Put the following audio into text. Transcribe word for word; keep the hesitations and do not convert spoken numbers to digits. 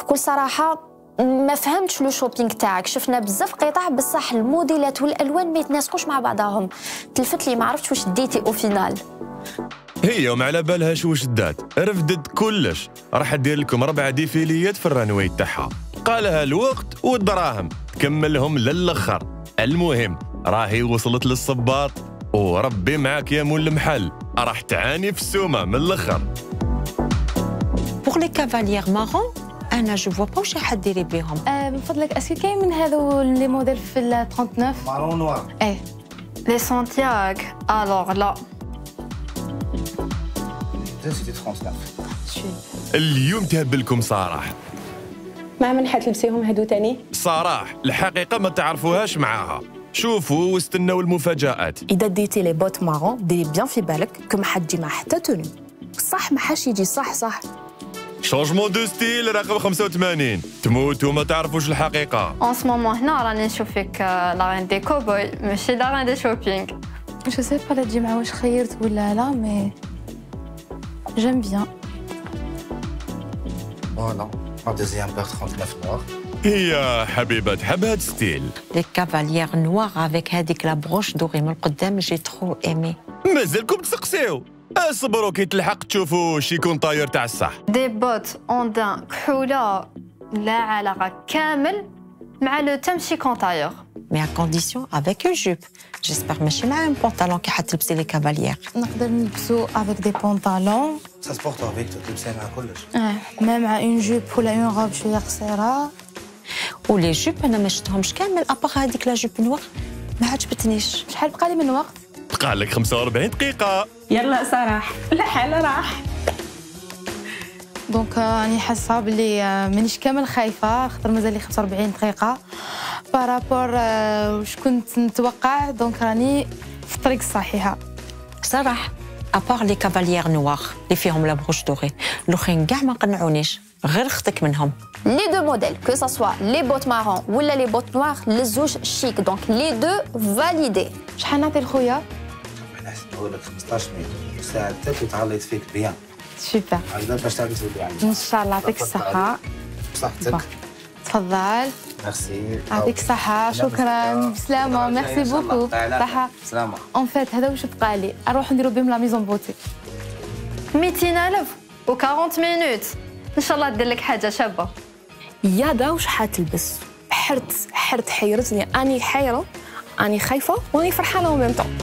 بكل صراحه ما فهمتش لو شوبينغ تاعك. شفنا بزاف قطع بصح الموديلات والالوان ما يتناسقوش مع بعضهم. تلفت لي ما عرفتش واش ديتي او فينال. هي وما على بالهاش واش دات، رفدت كلش. راح دير لكم ربع ديفيليات في الرانوي تاعها، قالها الوقت والدراهم تكملهم للاخر. المهم راهي وصلت للصباط، وربي معاك يا مول المحل، راح تعاني في السومه من الاخر. Pour les cavalières marron انا جو فوا با واش راح ديري بهم. آه من فضلك اسكي كاين من هذو لي موديل في ال ثلاثة وثلاثين مارون نوار. ايه لي سانتياغ الوغ لا سيتي ثلاثة وثلاثين. اليوم تهبلكم صراحه. ما من حتلبسيهم هادو تاني؟ صراحه الحقيقه ما تعرفوهاش معاها. شوفوا واستناو المفاجآت. اذا ديتي لي بوت مارون ديري بيان في بالك كو ما حتجي مع حتى توني. صح ما حاش يجي صح صح. شونجمون دو ستيل رقم خمسة وثمانين. تموتوا ما تعرفوش الحقيقه. اون سو مومون هنا راني نشوف فيك لا رين دي كوبوي ماشي لا رين دي شوبينغ. جو سي با لا تجي مع واش خيرت ولا لا مي جيم بيان. فوالا لا دوزيام بير ثلاثة وثلاثين نوار. هي حبيبه تحب هاد ستيل. لي كافاليير نوار افيك هذيك لا بروش دوري من القدام جي ترو ايمي. مازالكم تسقسيو. اصبروا كي تلحق تشوفوا شي كونطاير تاع الصح. دي بوت اون كحوله لا علاقه كامل مع لو تام شي كونطاير. مي ا كونديسيون افيك اون جوب. جيسبر ماشي مع ان بونطالون كي حتلبسي لي كافاليير. نقدر نلبسو افيك دي بونطالون. سا سبورت افيك تلبسي مع كلش. اه ما مع اون جوب ولا اون روب شويه قصيره. ولي جوب انا ما شفتهمش كامل ابار هذيك لا جوب نوار ما عجبتنيش. شحال بقى لي من وقت؟ بقى لك خمسة وأربعين دقيقه. يلا صراح الحال راح. دونك راني حاسه بلي مانيش كامل خايفه خاطر مازال لي خمسة وأربعين دقيقه بارابور واش كنت نتوقع. دونك راني في الطريق الصحيحه صراحه ابار لي كافاليير نوار اللي فيهم لا بروش دوري الاخرين كاع ما قنعونيش غير اختك منهم. لي دو موديل كو سا سوا لي بوت مارون ولا لي بوت نوار للزوج شيك. دونك لي دو فاليدي. شحال نعطي لخويا؟ انا حسيت نقول لك خمسطاش مليون ساعدتك وتعليت فيك بيان. سوبر هكذا باش تعرف تولي عندك ان شاء الله. يعطيك الصحه. بصحتك. تفضل. ميرسي. يعطيك الصحه. شكرا. بسلامه. ميرسي بوكو. صحه. سلامه. اون فيت هذا واش بقى لي نروح نديرو بهم لا ميزون بوتي. مئتين ألف و أربعين مينوت ان شاء الله دير لك حاجه شابه. يادا واش حتلبس؟ حرت حرت حيرتني. اني حيره اني خايفه واني فرحانه وميم طون.